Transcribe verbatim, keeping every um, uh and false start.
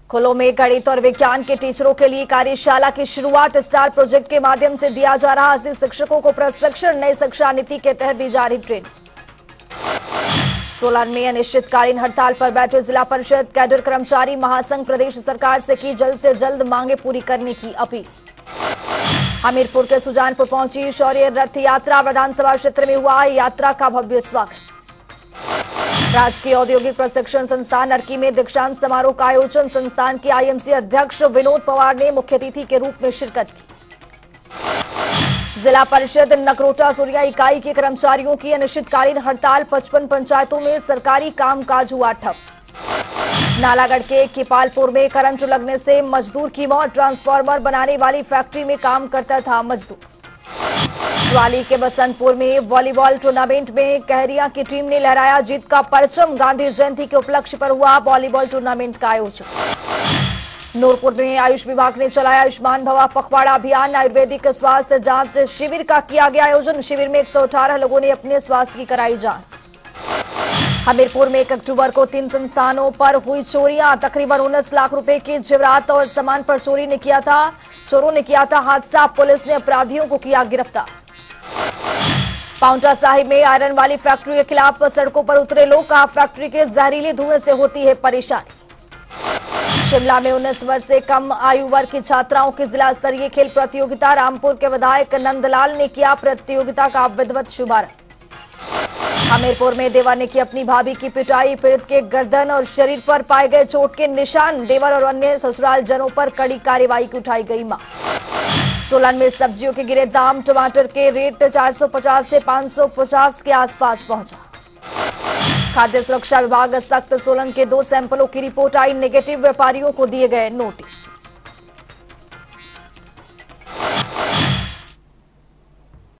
खुलो में गणित और विज्ञान के टीचरों के लिए कार्यशाला की शुरुआत स्टार प्रोजेक्ट के माध्यम से दिया जा रहा अस्सी शिक्षकों को प्रशिक्षण। नई शिक्षा नीति के तहत दी जा रही ट्रेनिंग। सोलन में अनिश्चितकालीन हड़ताल पर बैठे जिला परिषद कैडर कर्मचारी महासंघ प्रदेश सरकार से की जल्द से जल्द मांगे पूरी करने की अपील। हमीरपुर के सुजानपुर पहुंची शौर्य रथ यात्रा। विधानसभा क्षेत्र में हुआ यात्रा का भव्य स्वागत। राजकीय औद्योगिक प्रशिक्षण संस्थान अर्की में दीक्षांत समारोह का आयोजन। संस्थान के आईएमसी अध्यक्ष विनोद पवार ने मुख्य अतिथि के रूप में शिरकत की। जिला परिषद नगरोटा सुरिया इकाई के कर्मचारियों की अनिश्चितकालीन हड़ताल। पचपन पंचायतों में सरकारी कामकाज हुआ ठप। नालागढ़ के किपालपुर में करंट लगने से मजदूर की मौत। ट्रांसफार्मर बनाने वाली फैक्ट्री में काम करता था मजदूर। ज्वाली के बसंतपुर में वॉलीबॉल टूर्नामेंट में कहरिया की टीम ने लहराया जीत का परचम। गांधी जयंती के उपलक्ष्य पर हुआ वॉलीबॉल टूर्नामेंट का आयोजन। नूरपुर में आयुष विभाग ने चलाया आयुष्मान भवा पखवाड़ा अभियान। आयुर्वेदिक स्वास्थ्य जांच शिविर का किया गया आयोजन। शिविर में एक सौ अठारह लोगों ने अपने स्वास्थ्य की कराई जांच। हमीरपुर में एक अक्टूबर को तीन संस्थानों पर हुई चोरियां। तकरीबन उन्नीस लाख रुपए के जेवरात और सामान पर चोरी ने किया था चोरों ने किया था हादसा। पुलिस ने अपराधियों को किया गिरफ्तार। पाउंटा साहिब में आयरन वाली फैक्ट्री के खिलाफ सड़कों पर उतरे लोग। कहा फैक्ट्री के जहरीले धुएं से होती है परेशानी। शिमला में उन्नीस वर्ष से कम आयु वर्ग की छात्राओं की जिला स्तरीय खेल प्रतियोगिता। रामपुर के विधायक नंदलाल ने किया प्रतियोगिता का विधिवत शुभारंभ। हमीरपुर में देवर ने की अपनी भाभी की पिटाई। पीड़ित के गर्दन और शरीर पर पाए गए चोट के निशान। देवर और अन्य ससुराल जनों पर कड़ी कार्रवाई की उठाई गई मांग। सोलन में सब्जियों के गिरे दाम। टमाटर के रेट चार सौ पचास से पाँच सौ पचास के आसपास पहुंचा। खाद्य सुरक्षा विभाग सख्त। सोलन के दो सैंपलों की रिपोर्ट आई नेगेटिव। व्यापारियों को दिए गए नोटिस।